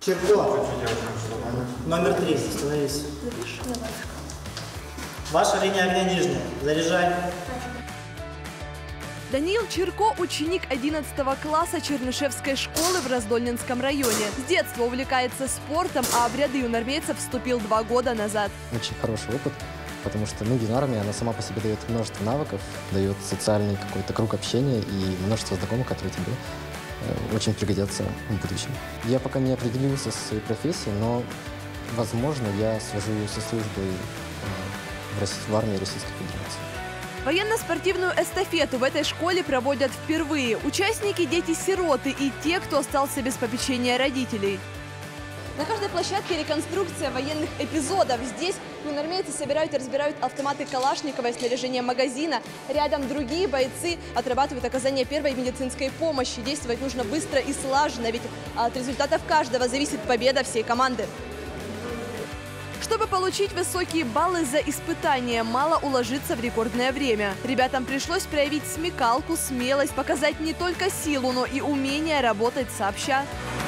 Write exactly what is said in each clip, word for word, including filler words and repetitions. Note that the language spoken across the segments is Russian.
Черко. Номер три. Становись. Ваша линия огня нижняя. Заряжай. Даниил Черко – ученик одиннадцатого класса Чернышевской школы в Раздольнинском районе. С детства увлекается спортом, а в ряды юнармейцев вступил два года назад. Очень хороший опыт, потому что ну, юнармия, она сама по себе дает множество навыков, дает социальный какой-то круг общения и множество знакомых, которые тебе э, очень пригодятся в будущем. Я пока не определился со своей профессией, но, возможно, я свяжу ее со службой э, в, России, в армии Российской Федерации. Военно-спортивную эстафету в этой школе проводят впервые. Участники – дети-сироты и те, кто остался без попечения родителей. На каждой площадке реконструкция военных эпизодов. Здесь юнармейцы собирают и разбирают автоматы Калашникова и снаряжение магазина. Рядом другие бойцы отрабатывают оказание первой медицинской помощи. Действовать нужно быстро и слаженно, ведь от результатов каждого зависит победа всей команды. Чтобы получить высокие баллы за испытания, мало уложиться в рекордное время. Ребятам пришлось проявить смекалку, смелость, показать не только силу, но и умение работать сообща.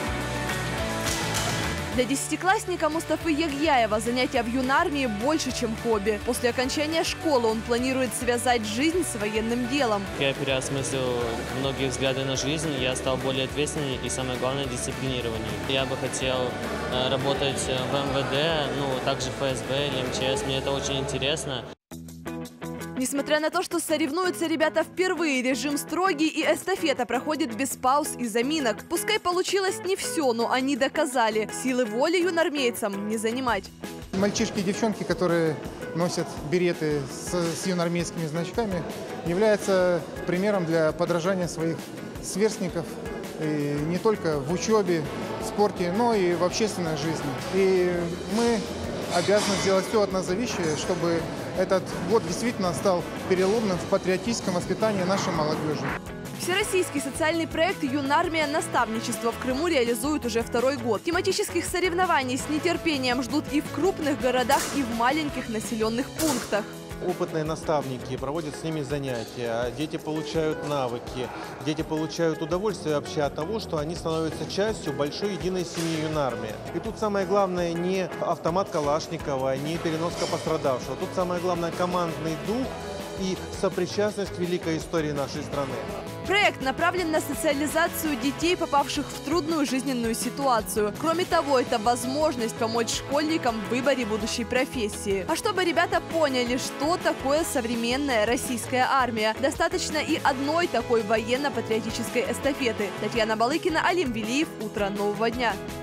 Для десятиклассника Мустафы Ягьяева занятия в юнармии больше, чем хобби. После окончания школы он планирует связать жизнь с военным делом. Я переосмыслил многие взгляды на жизнь, я стал более ответственнее и, самое главное, дисциплинированнее. Я бы хотел работать в эм вэ дэ, ну, также в эф эс бэ или эм че эс, мне это очень интересно. Несмотря на то, что соревнуются ребята впервые, режим строгий и эстафета проходит без пауз и заминок. Пускай получилось не все, но они доказали – силы воли юнармейцам не занимать. Мальчишки и девчонки, которые носят береты с, с юнармейскими значками, являются примером для подражания своих сверстников и не только в учебе, в спорте, но и в общественной жизни. И мы обязаны сделать все от нас зависящее, чтобы этот год действительно стал переломным в патриотическом воспитании нашей молодежи. Всероссийский социальный проект «Юнармия. Наставничество» в Крыму реализуют уже второй год. Тематических соревнований с нетерпением ждут и в крупных городах, и в маленьких населенных пунктах. Опытные наставники проводят с ними занятия, дети получают навыки, дети получают удовольствие вообще от того, что они становятся частью большой единой семьи юнармии. И тут самое главное не автомат Калашникова, не переноска пострадавшего. Тут самое главное командный дух и сопричастность к великой истории нашей страны. Проект направлен на социализацию детей, попавших в трудную жизненную ситуацию. Кроме того, это возможность помочь школьникам в выборе будущей профессии. А чтобы ребята поняли, что такое современная российская армия, достаточно и одной такой военно-патриотической эстафеты. Татьяна Балыкина, Алим Велиев. Утро нового дня.